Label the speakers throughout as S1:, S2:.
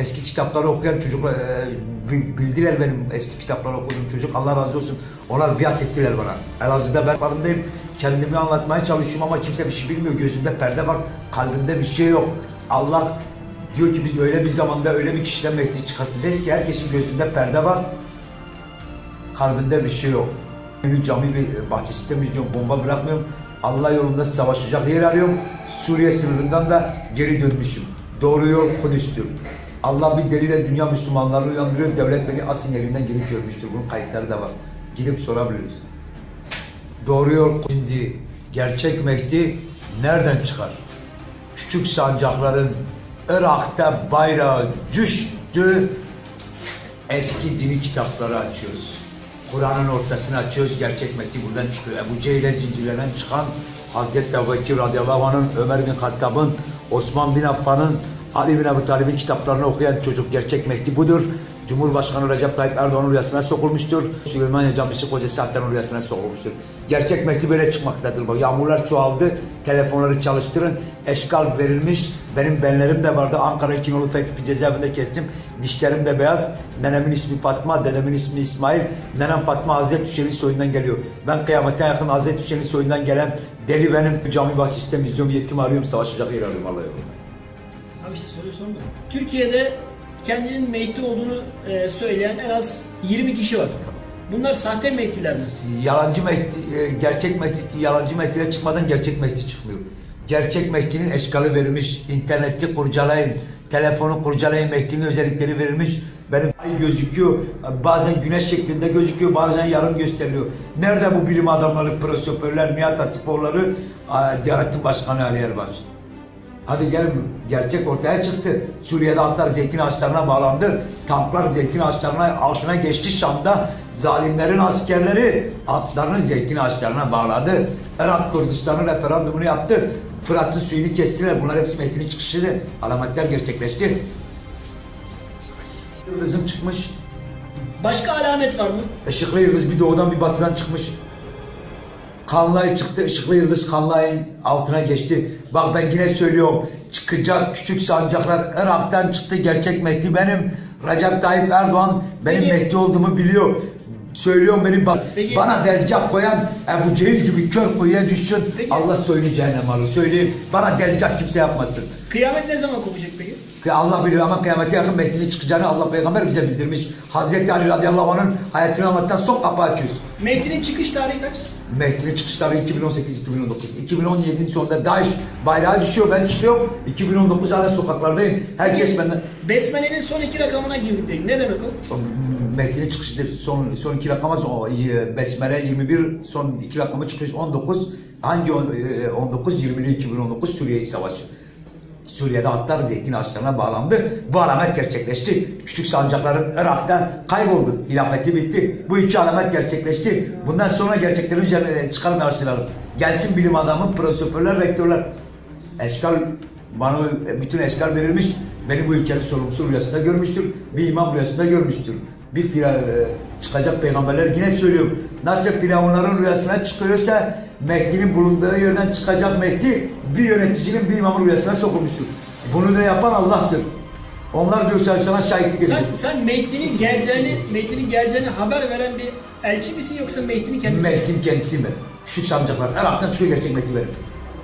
S1: Eski kitapları okuyan çocuk bildiler benim eski kitapları okuduğum çocuk. Allah razı olsun. Onlar biat ettiler bana. Elazığ'da ben farkındayım. Kendimi anlatmaya çalışıyorum ama kimse bir şey bilmiyor. Gözünde perde var. Kalbinde bir şey yok. Allah diyor ki biz öyle bir zamanda öyle bir kişiden Mehdi çıkartacağız ki herkesin gözünde perde var. Kalbinde bir şey yok. Cami bir bahçesinde bomba bırakmıyorum. Allah yolunda savaşacak yer arıyorum. Suriye sınırından da geri dönmüşüm. Doğru yol Kudüs'tür. Allah bir deliyle dünya Müslümanlarını uyandırıyor. Devlet beni Asin evinden geri görmüştür. Bunun kayıtları da var. Gidip sorabiliriz. Doğru yol şimdi gerçek Mehdi nereden çıkar? Küçük sancakların Irak'ta bayrağı düştü. Eski dini kitapları açıyoruz. Kur'an'ın ortasını açıyoruz. Gerçek Mehdi buradan çıkıyor. Ebu Cehil'e zincirlerinden çıkan Hazreti Ebu Bekir radıyallahu anh'ın, Ömer bin Hattab'ın, Osman bin Affan'ın, Ali bin Ebu Talib'in kitaplarını okuyan çocuk gerçek Mehdi budur. Cumhurbaşkanı Recep Tayyip Erdoğan'ın rüyasına sokulmuştur. Süleymaniye Camisi Kocası Hasan'ın rüyasına sokulmuştur. Gerçek Mehdi böyle çıkmaktadır. Bak, yağmurlar çoğaldı. Telefonları çalıştırın. Eşkal verilmiş. Benim benlerim de vardı. Ankara İkinolu Fethi cezaevinde kestim. Dişlerim de beyaz. Nenemin ismi Fatma, dedemin ismi İsmail. Nenem Fatma Hazreti Hüseyin'in soyundan geliyor. Ben kıyamete yakın Hazreti Hüseyin'in soyundan gelen deli benim. Cami bahçesinde izliyorum, yetim arıyorum, savaşacak yer arıyorum Allah'a emanet.
S2: Abi işte soruyu sorma. Türkiye'de kendinin Mehdi olduğunu söyleyen en az 20 kişi var. Bunlar sahte Mehdiler mi?
S1: Yalancı Mehdi, gerçek Mehdi, yalancı Mehdi'ye çıkmadan gerçek Mehdi çıkmıyor. Gerçek Mehdi'nin eşkalı verilmiş, interneti kurcalayın, telefonu kurcalayın, Mehdi'nin özellikleri verilmiş. Benim ay gözüküyor, bazen güneş şeklinde gözüküyor, bazen yarım gösteriyor. Nerede bu bilim adamları, profesörler, Nihat Hatipoğulları, Diyanet'in Başkanı Ali Erbaş? Hadi gelin, gerçek ortaya çıktı. Suriye'de atlar zeytin ağaçlarına bağlandı. Tanklar zeytin ağaçlarına altına geçti. Şam'da zalimlerin askerleri atlarını zeytin ağaçlarına bağladı. Irak Kürdistan'ın referandumunu yaptı. Fırat'ın suyunu kestiler. Bunlar hepsi Mehdi'nin çıkışıydı. Alametler gerçekleşti. Yıldızım çıkmış.
S2: Başka alamet var mı?
S1: Işıklı yıldız bir doğudan bir batıdan çıkmış. Kanlı ay çıktı, ışıklı yıldız kanlı ayın altına geçti. Bak ben yine söylüyorum, çıkacak küçük sancaklar Irak'tan çıktı, gerçek Mehdi benim. Recep Tayyip Erdoğan benim Mehdi olduğumu biliyor. Söylüyorum beni bana dezgah koyan Ebu Cehil gibi kör kuyuya düşsün. Allah soyunu cehennem alır. Söyleyeyim, bana dezgah kimse yapmasın.
S2: Kıyamet ne zaman kopacak peki?
S1: Allah bilir ama kıyamete yakın Mehdi'nin çıkacağını Allah Peygamber bize bildirmiş. Hazreti Ali radıyallahu anh'ın hayatını anlatan son kapağı açıyoruz.
S2: Mehdi'nin çıkış tarihi kaç?
S1: Mehdi'nin çıkış tarihi 2018-2019. 2017'nin sonunda DAEŞ bayrağı düşüyor, ben çıkıyorum. 2019 hala sokaklardayım. Herkes benden...
S2: Besmele'nin son 2 rakamına girdik dedik. Ne demek o?
S1: Mehdi'nin çıkışıdır. Son 2 rakamı Besmele 21, son 2 rakamı çıkış 19. Hangi 19? 2019 Suriye İç Savaşı. Suriye'de atlar zeytin ağaçlarına bağlandı. Bu alamet gerçekleşti. Küçük sancakların Irak'tan kayboldu. Hilafeti bitti. Bu 2 alamet gerçekleşti. Bundan sonra gerçeklerin üzerine çıkalım, araştıralım. Gelsin bilim adamı, profesörler, rektörler. Eşkal, bana bütün eşkal verilmiş. Beni bu ülkenin sorumlusu rüyasında görmüştür. Bir imam rüyasında görmüştür. Bir çıkacak peygamberler yine söylüyorum. Nasıl firavunların rüyasına çıkıyorsa Mehdi'nin bulunduğu yerden çıkacak Mehdi bir yöneticinin bir imamın rüyasına sokulmuştur. Bunu da yapan Allah'tır. Onlar diyor sana şahitlik edecek.
S2: Sen Mehdi'nin geleceğini haber veren bir elçi misin yoksa Mehdi'nin kendisi mi?
S1: Mehdi'nin kendisi mi? Şu sancaklar. Irak'tan çıkıyor gerçek Mehdi benim.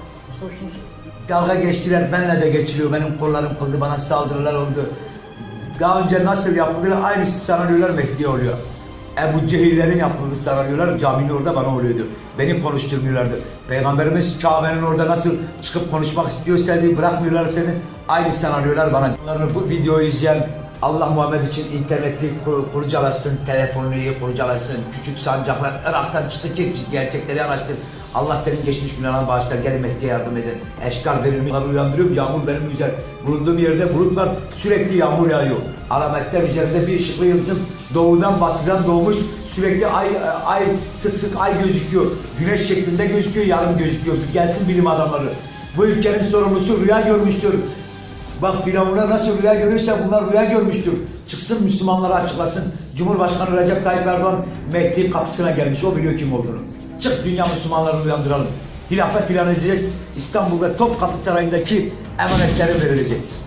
S1: Dalga geçtiler, benimle de geçiliyor. Benim kollarım kıldı, bana saldırılar oldu. Daha önce nasıl yapıldı, aynısı sanıyorlar Mehdi'ye oluyor. Ebu Cehillerin yapıldığı sanıyorlar, caminin orada bana oluyordu. Beni konuşturmuyorlardı. Peygamberimiz Kabe'nin orada nasıl çıkıp konuşmak istiyorsa bırakmıyorlar seni. Aynı sanıyorlar bana. Bu videoyu izleyen Allah Muhammed için interneti kurcalasın, telefonunu kurcalasın. Küçük sancaklar Irak'tan çıktı ki gerçekleri araştır. Allah senin geçmiş günahlarını bağışlar. Gelin Mehdi'ye yardım edin. Eşkal verilmiş. Uyandırıyorum. Yağmur benim üzerinde. Bulunduğum yerde bulut var. Sürekli yağmur yağıyor. Alametler üzerinde bir ışıklı yıldızım doğudan batıdan doğmuş. Sürekli ay sık sık ay gözüküyor. Güneş şeklinde gözüküyor, yarım gözüküyor. Gelsin bilim adamları. Bu ülkenin sorumlusu rüya görmüştür. Bak firavunlar nasıl rüya görürse bunlar rüya görmüştür. Çıksın Müslümanlara açıklasın. Cumhurbaşkanı Recep Tayyip Erdoğan Mehdi kapısına gelmiş. O biliyor kim olduğunu. Çık dünya Müslümanlarını uyandıralım. Hilafet ilan edeceğiz. İstanbul'da Topkapı Sarayı'ndaki emanetleri verilecek.